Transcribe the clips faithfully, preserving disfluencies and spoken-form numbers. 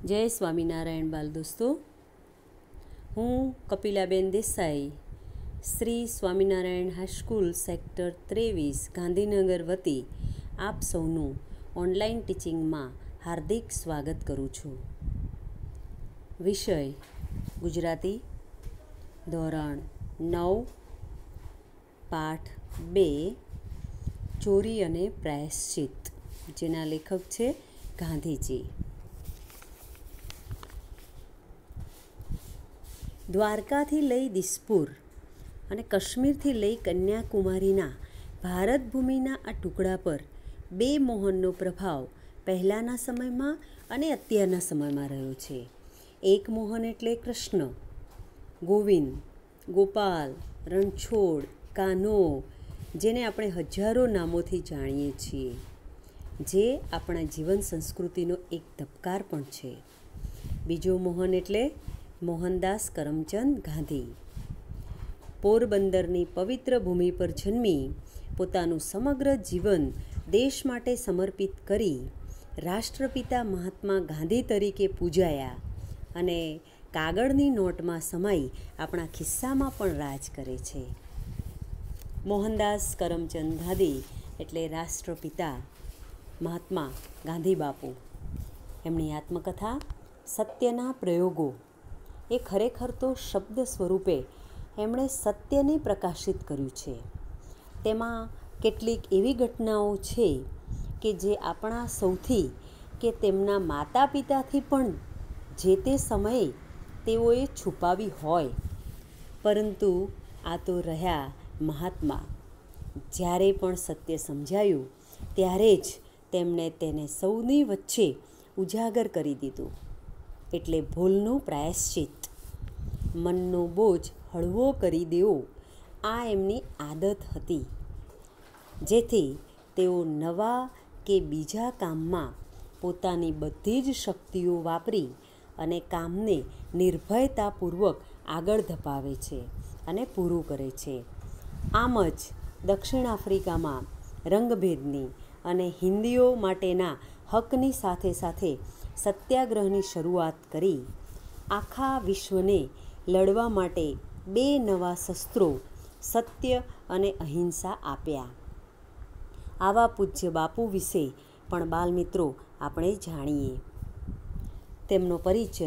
જય સ્વામિનારાયણ બાલ દોસ્તો, હું કપિલાબેન દેસાઈ શ્રી સ્વામિનારાયણ હાઈસ્કૂલ સેક્ટર ત્રેવીસ ગાંધીનગર વતી આપ સૌનું ઓનલાઈન ટીચિંગમાં હાર્દિક સ્વાગત કરું છું. વિષય ગુજરાતી, ધોરણ નવ, પાઠ બે, ચોરી અને પ્રાયશ્ચિત, જેના લેખક છે ગાંધીજી. દ્વારકાથી લઈ દિસપુર અને કાશ્મીરથી લઈ કન્યાકુમારીના ભારત ભૂમિના આ ટુકડા પર બે મોહનનો પ્રભાવ પહેલાંના સમયમાં અને અત્યારના સમયમાં રહ્યો છે. એક મોહન એટલે કૃષ્ણ, ગોવિંદ, ગોપાલ, રણછોડ, કાન્હો, જેને આપણે હજારો નામોથી જાણીએ છીએ, જે આપણા જીવન સંસ્કૃતિનો એક ધબકાર પણ છે. બીજો મોહન એટલે મોહનદાસ કરમચંદ ગાંધી. પોરબંદરની પવિત્ર ભૂમિ પર જન્મી પોતાનું સમગ્ર જીવન દેશ માટે સમર્પિત કરી રાષ્ટ્રપિતા મહાત્મા ગાંધી તરીકે પૂજાયા અને કાગળની નોટમાં સમાઈ આપણા ખિસ્સામાં પણ રાજ કરે છે. મોહનદાસ કરમચંદ ગાંધી એટલે રાષ્ટ્રપિતા મહાત્મા ગાંધી બાપુ. એમની આત્મકથા સત્યના પ્રયોગો એ ખરેખર તો શબ્દ સ્વરૂપે એમણે સત્યને પ્રકાશિત કર્યું છે. તેમાં કેટલીક એવી ઘટનાઓ છે કે જે આપણા સૌથી કે તેમના માતા પિતાથી પણ જે તે સમયે તેઓએ છુપાવી હોય, પરંતુ આ તો રહ્યા મહાત્મા. જ્યારે પણ સત્ય સમજાયું ત્યારે જ તેમણે તેને સૌની વચ્ચે ઉજાગર કરી દીધું. એટલે ભૂલનું પ્રાયશ્ચિત, મનનો બોજ હળવો કરી દેવો, આ એમની આદત હતી, જેથી તેઓ નવા કે બીજા કામમાં પોતાની બધી જ શક્તિઓ વાપરી અને કામને નિર્ભયતાપૂર્વક આગળ ધપાવે છે અને પૂરું કરે છે. આમ જ દક્ષિણ આફ્રિકામાં રંગભેદની અને હિન્દીઓ માટેના હકની સાથે સાથે સત્યાગ્રહની શરૂઆત કરી આખા વિશ્વને લડવા માટે બે નવા શસ્ત્રો સત્ય અને અહિંસા આપ્યા. આવા પૂજ્ય બાપુ વિશે પણ બાલમિત્રો આપણે જાણીએ. તેમનો પરિચય.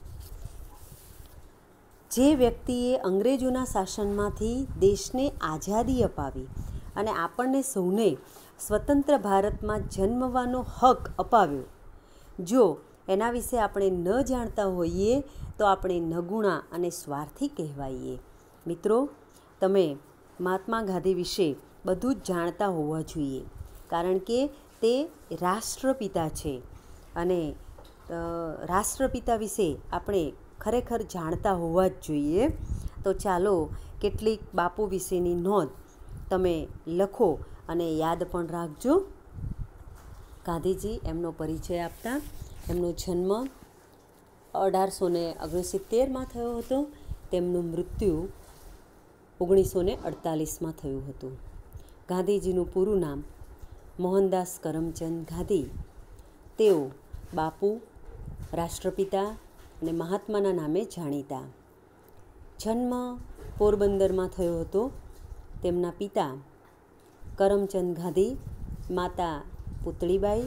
જે વ્યક્તિએ અંગ્રેજોના શાસનમાંથી દેશને આઝાદી અપાવી અને આપણને સૌને સ્વતંત્ર ભારતમાં જન્મવાનો હક અપાવ્યો, જો એના વિશે આપણે ન જાણતા હોઈએ તો આપણે નગુણા અને સ્વાર્થી કહેવાઈએ. મિત્રો, તમે મહાત્મા ગાંધી વિશે બધું જ જાણતા હોવા જોઈએ, કારણ કે તે રાષ્ટ્રપિતા છે અને રાષ્ટ્રપિતા વિશે આપણે ખરેખર જાણતા હોવા જ જોઈએ. તો ચાલો કેટલીક બાપુ વિશેની નોંધ તમે લખો અને યાદ પણ રાખજો. ગાંધીજી એમનો પરિચય આપતા, એમનો જન્મ અઢારસો ને ઓગણસિત્તેરમાં થયો હતો. તેમનું મૃત્યુ ઓગણીસો ને અડતાલીસમાં થયું હતું. ગાંધીજીનું પૂરું નામ મોહનદાસ કરમચંદ ગાંધી. તેઓ બાપુ, રાષ્ટ્રપિતા અને મહાત્માના નામે જાણીતા. જન્મ પોરબંદરમાં થયો હતો. તેમના પિતા કરમચંદ ગાંધી, માતા પુતળીબાઈ,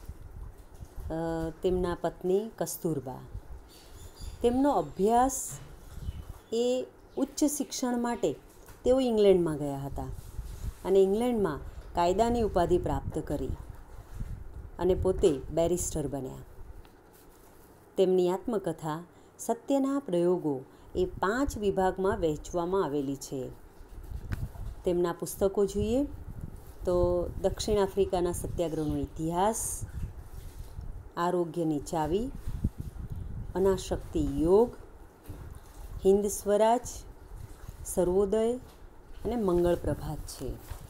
તેમના પત્ની કસ્તુરબા. તેમનો અભ્યાસ એ ઉચ્ચ શિક્ષણ માટે તેઓ ઇંગ્લેન્ડમાં ગયા હતા અને ઇંગ્લેન્ડમાં કાયદાની ઉપાધિ પ્રાપ્ત કરી અને પોતે બેરિસ્ટર બન્યા. તેમની આત્મકથા સત્યના પ્રયોગો એ પાંચ વિભાગમાં વહેંચવામાં આવેલી છે. તેમના પુસ્તકો જોઈએ તો દક્ષિણ આફ્રિકાના સત્યાગ્રહનો ઇતિહાસ, આરોગ્યની ચાવી, અનાશક્તિ યોગ, હિન્દ સ્વરાજ, સર્વોદય અને મંગળ પ્રભાત છે.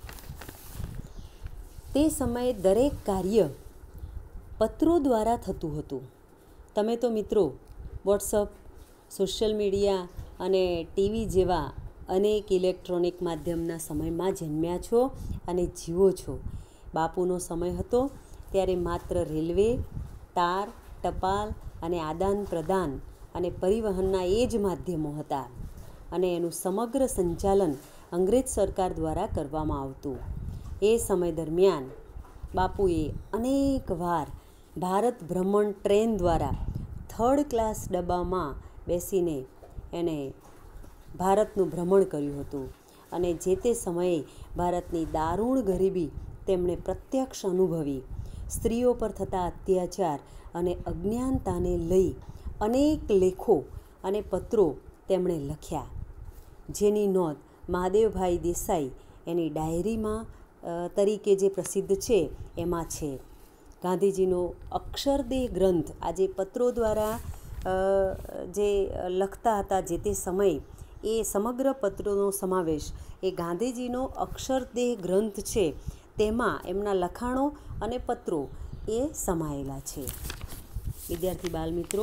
તે સમયે દરેક કાર્ય પત્રો દ્વારા થતું હતું. તમે તો મિત્રો વોટ્સઅપ, સોશિયલ મીડિયા અને ટીવી જેવા અનેક ઇલેક્ટ્રોનિક માધ્યમના સમયમાં જન્મ્યા છો અને જીવો છો. બાપુનો સમય હતો ત્યારે માત્ર રેલવે, તાર, ટપાલ અને આદાન પ્રદાન અને પરિવહનના એ જ માધ્યમો હતા અને એનું સમગ્ર સંચાલન અંગ્રેજ સરકાર દ્વારા કરવામાં આવતું. એ સમય દરમિયાન બાપુએ અનેક વાર ભારત ભ્રમણ ટ્રેન દ્વારા થર્ડ ક્લાસ ડબ્બામાં બેસીને એને ભારતનું ભ્રમણ કર્યું હતું અને જે તે સમયે ભારતની દારૂણ ગરીબી તેમણે પ્રત્યક્ષ અનુભવી. સ્ત્રીઓ પર થતા અત્યાચાર અને અજ્ઞાનતાને લઈ અનેક લેખો અને પત્રો તેમણે લખ્યા, જેની નોંધ મહાદેવભાઈ દેસાઈ એની ડાયરીમાં તરીકે જે પ્રસિદ્ધ છે એમાં છે. ગાંધીજીનો અક્ષરદેહ ગ્રંથ, આજે પત્રો દ્વારા જે લખતા હતા જે તે સમયે, એ સમગ્ર પત્રોનો સમાવેશ એ ગાંધીજીનો અક્ષરદેહ ગ્રંથ છે, તેમાં એમના લખાણો અને પત્રો એ સમાયેલા છે. વિદ્યાર્થી બાલમિત્રો,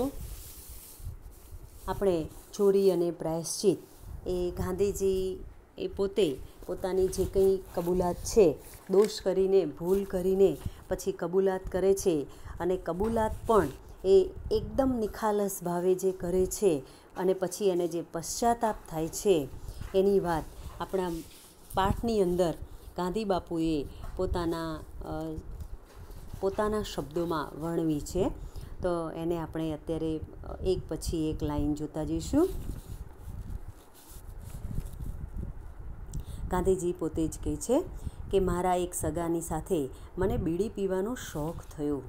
આપણે ચોરી અને પ્રાયશ્ચિત એ ગાંધીજી એ પોતે પોતાની જે કંઈ કબૂલાત છે, દોષ કરીને, ભૂલ કરીને પછી કબૂલાત કરે છે અને કબૂલાત પણ એ એકદમ નિખાલસ ભાવે જે કરે છે અને પછી એને જે પશ્ચાતાપ થાય છે એની વાત આપણા પાઠની અંદર ગાંધી બાપુએ પોતાના પોતાના શબ્દોમાં વર્ણવી છે. તો એને આપણે અત્યારે એક પછી એક લાઈન જોતા જઈશું. ગાંધીજી પોતે જ કહે છે કે મારા એક સગાની સાથે મને બીડી પીવાનો શોખ થયો.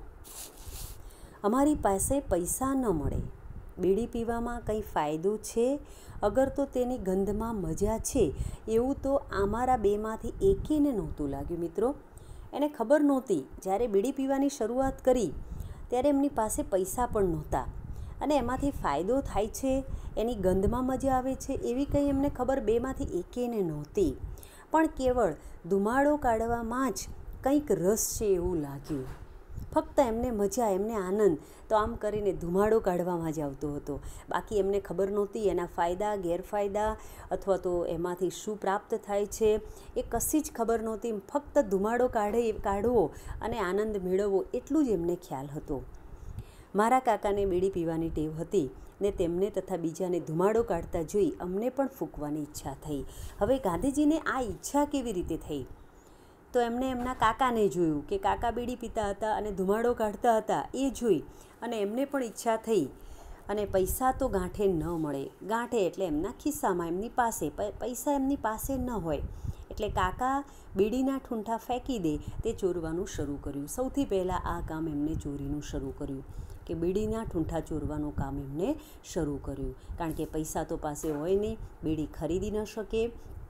અમારી પાસે પૈસા ન મળે. બીડી પીવામાં કંઈ ફાયદો છે? અગર તો તેની ગંધમાં મજા છે એવું તો અમારા બેમાંથી એકેયને નહોતું લાગ્યું. મિત્રો, એને ખબર નહોતી. જ્યારે બીડી પીવાની શરૂઆત કરી ત્યારે એમની પાસે પૈસા પણ નહોતા અને એમાંથી ફાયદો થાય છે, એની ગંધમાં મજા આવે છે, એવી કંઈ એમને ખબર બેમાંથી એકેયને નહોતી. પણ કેવળ ધુમાડો કાઢવામાં જ કંઈક રસ છે એવું લાગ્યું. ફક્ત એમને મજા, એમને આનંદ તો આમ કરીને ધુમાડો કાઢવામાં જ આવતો હતો. બાકી એમને ખબર નહોતી એના ફાયદા, ગેરફાયદા અથવા તો એમાંથી શું પ્રાપ્ત થાય છે, એ કશી જ ખબર નહોતી. ફક્ત ધુમાડો કાઢે કાઢવો અને આનંદ મેળવવો એટલું જ એમને ખ્યાલ હતો. મારા કાકાને બીડી પીવાની ટેવ હતી ને તેમને તથા બીજાને ધુમાડો કાઢતા જોઈ અમને પણ ફૂંકવાની ઈચ્છા થઈ. હવે ગાંધીજીને આ ઈચ્છા કેવી રીતે થઈ? તો એમણે એમના કાકાને જોયું કે કાકા બીડી પીતા હતા અને ધુમાડો કાઢતા હતા, એ જોઈ અને એમને પણ ઈચ્છા થઈ. અને પૈસા તો ગાંઠે ન મળે. ગાંઠે એટલે એમના ખિસ્સામાં, એમની પાસે પૈસા એમની પાસે ન હોય એટલે કાકા બીડીના ઠૂંઠા ફેંકી દે તે ચોરવાનું શરૂ કર્યું. સૌથી પહેલાં આ કામ એમને ચોરીનું શરૂ કર્યું કે બીડીના ઠૂંઠા ચોરવાનું કામ એમને શરૂ કર્યું. કારણ કે પૈસા તો પાસે હોય નહીં, બીડી ખરીદી ન શકે,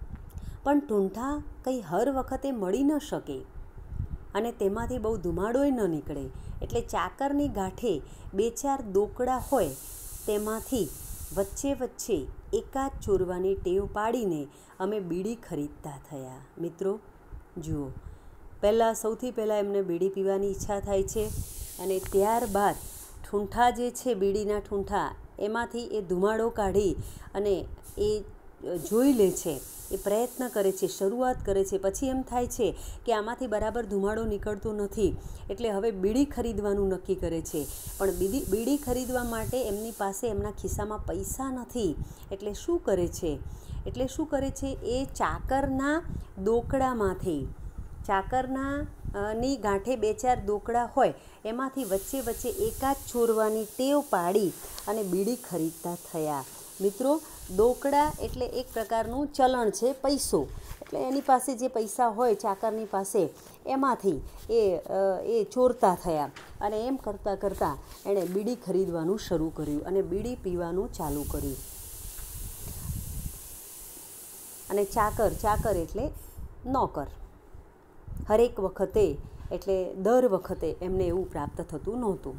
પણ ઠૂંઠા કંઈ હર વખતે મળી ન શકે અને તેમાંથી બહુ ધુમાડોય ન નીકળે. એટલે ચાકરની ગાંઠે બે ચાર દોકડા હોય તેમાંથી વચ્ચે વચ્ચે એકાદ ચોરવાની ટેવ પાડીને અમે બીડી ખરીદતા થયા. મિત્રો જુઓ, પહેલાં સૌથી પહેલાં એમને બીડી પીવાની ઈચ્છા થાય છે અને ત્યારબાદ ઠૂંઠા જે છે, બીડીના ઠૂંઠા, એમાંથી એ ધુમાડો કાઢી અને એ જોઈ લે છે, એ પ્રયત્ન કરે છે, શરૂઆત કરે છે. પછી એમ થાય છે કે આમાંથી બરાબર ધુમાડો નીકળતો નથી એટલે હવે બીડી ખરીદવાનું નક્કી કરે છે. પણ બીડી બીડી ખરીદવા માટે એમની પાસે એમના ખિસ્સામાં પૈસા નથી. એટલે શું કરે છે એટલે શું કરે છે એ ચાકરના દોકડામાંથી, ચાકરના ની ગાંઠે બે ચાર દોકડા હોય એમાંથી વચ્ચે વચ્ચે એકાદ ચોરવાની ટેવ પાડી અને બીડી ખરીદતા થયા. મિત્રો, દોકડા એટલે એક પ્રકારનું ચલણ છે, પૈસો. એટલે એની પાસે જે પૈસા હોય ચાકરની પાસે એમાંથી એ એ ચોરતા થયા અને એમ કરતાં કરતાં એણે બીડી ખરીદવાનું શરૂ કર્યું અને બીડી પીવાનું ચાલુ કર્યું. અને ચાકર ચાકર એટલે નોકર. હરેક વખતે એટલે દર વખતે એમને એવું પ્રાપ્ત થતું નહોતું.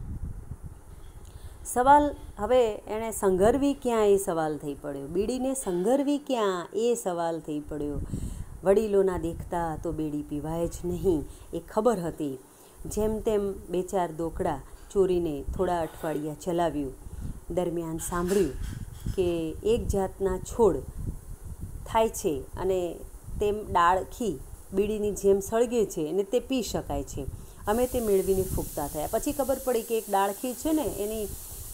સવાલ હવે એણે સંઘરવી ક્યાં, એ સવાલ થઈ પડ્યો. બીડીને સંઘરવી ક્યાં, એ સવાલ થઈ પડ્યો. વડીલોના દેખતા તો બીડી પીવાય જ નહીં એ ખબર હતી. જેમ તેમ બે ચાર દોકડા ચોરીને થોડા અઠવાડિયા ચલાવ્યું. દરમિયાન સાંભળ્યું કે એક જાતના છોડ થાય છે અને તેમ ડાળખી બીડીની જેમ સળગે છે અને તે પી શકાય છે. અમે તે મેળવીને ફૂંકતા થયા. પછી ખબર પડી કે એક ડાળખી છે ને એની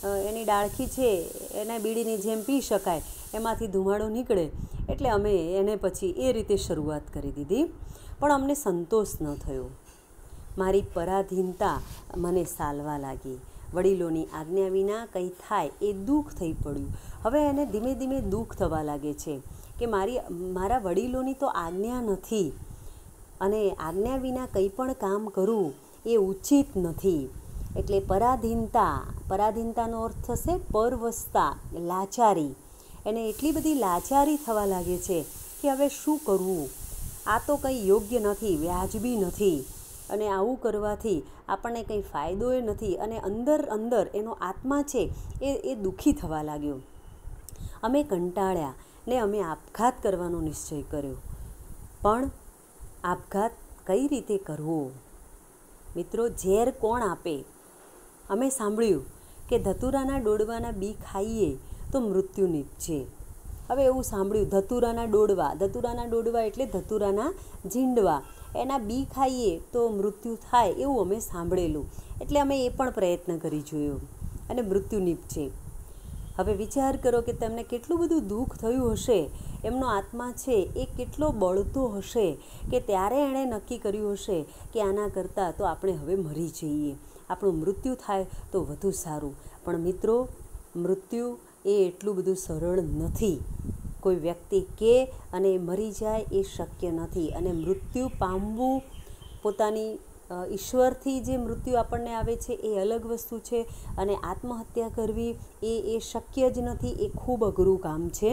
એની ડાળખી છે એને બીડીની જેમ પી શકાય, એમાંથી ધુમાડો નીકળે, એટલે અમે એને પછી એ રીતે શરૂઆત કરી દીધી. પણ અમને સંતોષ ન થયો. મારી પરાધીનતા મને સાલવા લાગી. વડીલોની આજ્ઞા વિના કંઈ થાય એ દુઃખ થઈ પડ્યું. હવે એને ધીમે ધીમે દુઃખ થવા લાગે છે કે મારી મારા વડીલોની તો આજ્ઞા નથી, અને આજ્ઞા વિના કંઈ પણ કામ કરવું એ ઉચિત નથી. એટલે પરાધીનતા, પરાધીનતાનો અર્થ થશે પરવશતા, લાચારી. એને એટલી બધી લાચારી થવા લાગે છે કે હવે શું કરવું, આ તો કંઈ યોગ્ય નથી, વ્યાજબી નથી, અને આવું કરવાથી આપણને કંઈ ફાયદો એ નથી. અને અંદર અંદર એનો આત્મા છે એ એ દુઃખી થવા લાગ્યો. અમે કંટાળ્યા ને અમે આપઘાત કરવાનો નિશ્ચય કર્યો. પણ આપઘાત કઈ રીતે કરવો? મિત્રો, ઝેર કોણ આપે? અમે સાંભળ્યું કે ધતુરાના ડોડવાના બી ખાઈએ તો મૃત્યુ નીપજે. હવે એવું સાંભળ્યું, ધતુરાના ડોડવા, ધતુરાના ડોડવા એટલે ધતુરાના ઝીંડવા, એના બી ખાઈએ તો મૃત્યુ થાય, એવું અમે સાંભળેલું. એટલે અમે એ પણ પ્રયત્ન કરી જોયો અને મૃત્યુ નીપજે. હવે વિચાર કરો કે તમને કેટલું બધું દુઃખ થયું હશે, એમનો આત્મા છે એ કેટલો બળતો હશે કે ત્યારે એણે નક્કી કર્યું હશે કે આના કરતાં તો આપણે હવે મરી જઈએ, આપણું મૃત્યુ થાય તો વધુ સારું. પણ મિત્રો, મૃત્યુ એ એટલું બધું સરળ નથી. કોઈ વ્યક્તિ કે અને મરી જાય એ શક્ય નથી. અને મૃત્યુ પામવું, પોતાની ઈશ્વરથી જે મૃત્યુ આપણને આવે છે એ અલગ વસ્તુ છે, અને આત્મહત્યા કરવી એ એ શક્ય જ નથી. એ ખૂબ અઘરું કામ છે.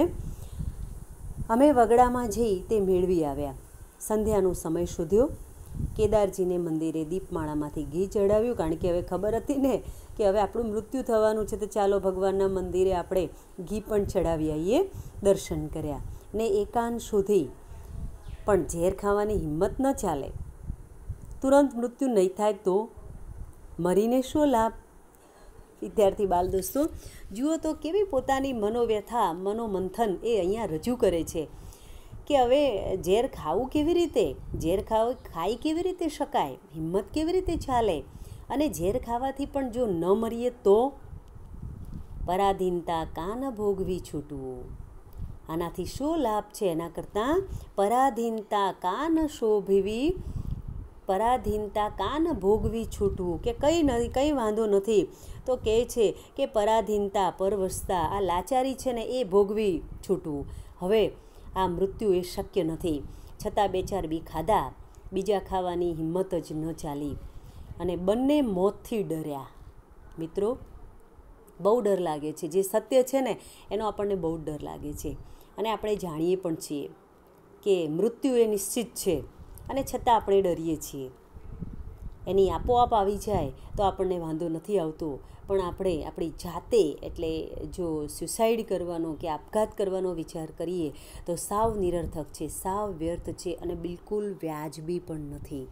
અમે વગડામાં જઈ તે મેળવી આવ્યા. સંધ્યાનો સમય શોધ્યો. કેદારજીને મંદિરે દીપમાળામાંથી ઘી ચડાવ્યું, કારણ કે હવે ખબર હતી ને કે હવે આપણું મૃત્યુ થવાનું છે, તો ચાલો ભગવાનના મંદિરે આપણે ઘી પણ ચડાવી આવીએ. દર્શન કર્યા ને એકાંત શોધી, પણ ઝેર ખાવાની હિંમત ન ચાલે. તુરંત મૃત્યુ નહીં થાય તો મરીને શું લાભ? વિદ્યાર્થી બાલ દોસ્તો, જુઓ તો કેવી પોતાની મનોવ્યથા, મનોમંથન એ અહીંયા રજૂ કરે છે કે હવે ઝેર ખાવું કેવી રીતે, ઝેર ખાવ ખાઈ કેવી રીતે શકાય, હિંમત કેવી રીતે ચાલે, અને ઝેર ખાવાથી પણ જો ન મરીએ તો? પરાધીનતા કાન ભોગવી છૂટવું, આનાથી શું લાભ છે? એના કરતાં પરાધીનતા કાન શોભવી, પરાધીનતા કાન ભોગવી છૂટવું, કે કંઈ નથી, કંઈ વાંધો નથી. તો કહે છે કે પરાધીનતા, પરવશતા, આ લાચારી છે ને એ ભોગવી છૂટવું. હવે આ મૃત્યુ એ શક્ય નથી. છતાં બે ચાર બી ખાધા, બીજા ખાવાની હિંમત જ ન ચાલી, અને બંને મોતથી ડર્યા. મિત્રો, બહુ ડર લાગે છે. જે સત્ય છે ને એનો આપણને બહુ ડર લાગે છે, અને આપણે જાણીએ પણ છીએ કે મૃત્યુ એ નિશ્ચિત છે, અને છતાં આપણે ડરીએ છીએ. એની આપોઆપ આવી જાય તો આપણને વાંધો નથી આવતો, પણ આપણે આપણી જાતે, એટલે જો સ્યુસાઇડ કરવાનો કે આપઘાત કરવાનો વિચાર કરીએ તો સાવ નિરર્થક છે, સાવ વ્યર્થ છે, અને બિલકુલ વ્યાજબી પણ નથી.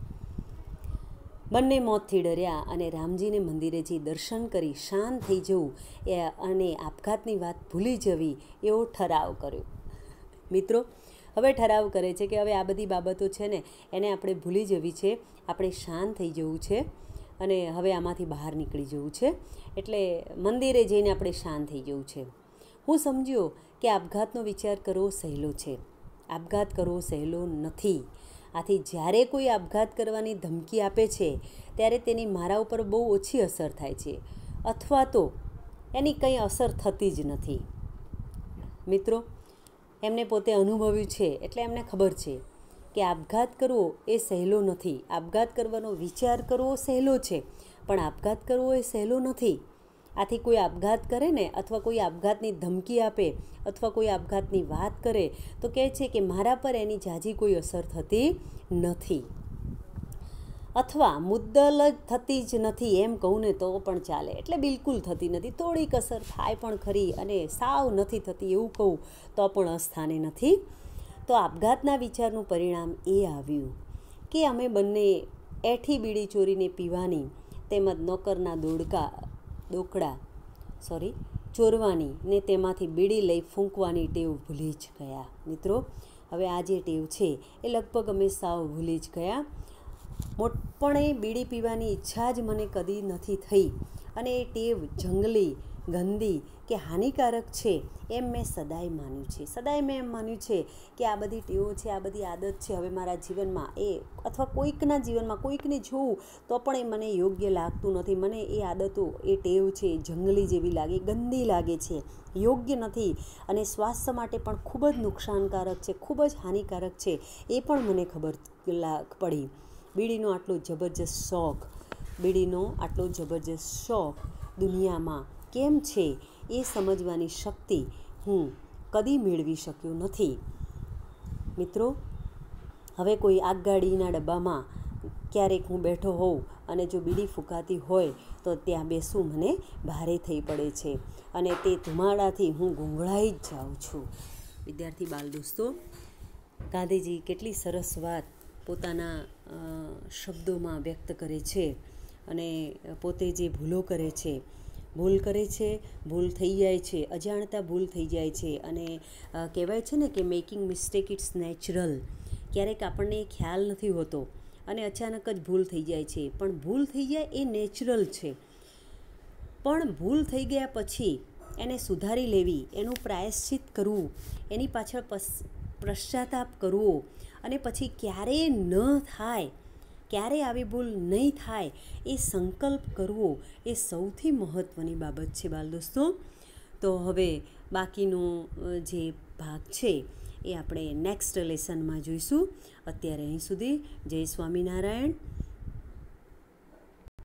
બંને મોતથી ડર્યા અને રામજીને મંદિરે જઈ દર્શન કરી શાંત થઈ જવું એ અને આપઘાતની વાત ભૂલી જવી એવો ઠરાવ કર્યો. મિત્રો, હવે ઠરાવ કરે છે કે હવે આ બધી બાબતો છે ને એને આપણે ભૂલી જવી છે, આપણે શાંત થઈ જવું છે, અને હવે આમાંથી બહાર નીકળી જવું છે. એટલે મંદિરે જઈને આપણે શાંત થઈ જવું છે. હું સમજ્યો કે આપઘાતનો વિચાર કરવો સહેલો છે. આપઘાત કરવો સહેલો નથી. આથી જ્યારે કોઈ આપઘાત કરવાની ધમકી આપે છે ત્યારે તેની મારા ઉપર બહુ ઓછી અસર થાય છે, અથવા તો એની કંઈ અસર થતી જ નથી. મિત્રો, એમને પોતે અનુભવ્યું છે, એટલે એમને ખબર છે કે આપઘાત કરવો એ સહેલો નથી. આપઘાત કરવાનો વિચાર કરવો સહેલો છે, પણ આપઘાત કરવો એ સહેલો નથી. આથી કોઈ આપઘાત કરે ને, અથવા કોઈ આપઘાતની ધમકી આપે, અથવા કોઈ આપઘાતની વાત કરે તો કહે છે કે મારા પર એની ઝાઝી કોઈ અસર થતી નથી, અથવા મુદ્દલ જ થતી જ નથી એમ કહું ને તો પણ ચાલે. એટલે બિલકુલ થતી નથી, થોડીક અસર થાય પણ ખરી, અને સાવ નથી થતી એવું કહું તો પણ અસ્થાને નથી. તો આપઘાતના વિચારનું પરિણામ એ આવ્યું કે અમે બંને એઠી બીડી ચોરીને પીવાની, તેમજ નોકરના દોડકા દોકડા સોરી ચોરવાની ને તેમાંથી બીડી લઈ ફૂંકવાની ટેવ ભૂલી જ ગયા. મિત્રો, હવે આ જે ટેવ છે એ લગભગ અમે સાવ ભૂલી જ ગયા. મોટપણે બીડી પીવાની ઈચ્છા જ મને કદી નથી થઈ, અને એ ટેવ જંગલી ગંદી કે હાનિકારક છે એમ મેં સદાય માન્યું છે. સદાય મેં એમ માન્યું છે કે આ બધી ટેવો છે, આ બધી આદત છે, હવે મારા જીવનમાં એ અથવા કોઈકના જીવનમાં કોઈકને જોઉં તો પણ એ મને યોગ્ય લાગતું નથી. મને એ આદતો, એ ટેવ છે જંગલી જેવી લાગે, ગંદી લાગે છે, યોગ્ય નથી અને સ્વાસ્થ્ય માટે પણ ખૂબ જ નુકસાનકારક છે, ખૂબ જ હાનિકારક છે એ પણ મને ખબર પડી. બીડીનો આટલો જબરજસ્ત શોખ બીડીનો આટલો જબરજસ્ત શોખ દુનિયામાં કેમ છે એ સમજવાની શક્તિ હું કદી મેળવી શક્યો નથી. મિત્રો, હવે કોઈ આગગાડીના ડબ્બામાં ક્યારેક હું બેઠો હોઉં અને જો બીડી ફૂંકાતી હોય તો ત્યાં બેસવું મને ભારે થઈ પડે છે અને તે ધુમાડાથી હું ગુંગળાઈ જ જાઉં છું. વિદ્યાર્થી બાલ દોસ્તો, ગાંધીજી કેટલી સરસ વાત પોતાના શબ્દોમાં વ્યક્ત કરે છે અને પોતે જે ભૂલો કરે છે, ભૂલ કરે છે, ભૂલ થઈ જાય છે, અજાણતા ભૂલ થઈ જાય છે અને કહેવાય છે ને કે મેકિંગ મિસ્ટેક ઇટ્સ નેચરલ. ક્યારેક આપણને ખ્યાલ નથી હોતો અને અચાનક જ ભૂલ થઈ જાય છે, પણ ભૂલ થઈ જાય એ નેચરલ છે. પણ ભૂલ થઈ ગયા પછી એને સુધારી લેવી, એનું પ્રાયશ્ચિત કરવું, એની પાછળ પશ્ચાતાપ કરવો અને પછી ક્યારેય ન થાય, ક્યારેય આવી ભૂલ નહીં થાય એ સંકલ્પ કરવો એ સૌથી મહત્ત્વની બાબત છે બાલ દોસ્તો. તો હવે બાકીનો જે ભાગ છે એ આપણે નેક્સ્ટ લેસનમાં જોઈશું. અત્યારે અહીં સુધી જય સ્વામિનારાયણ.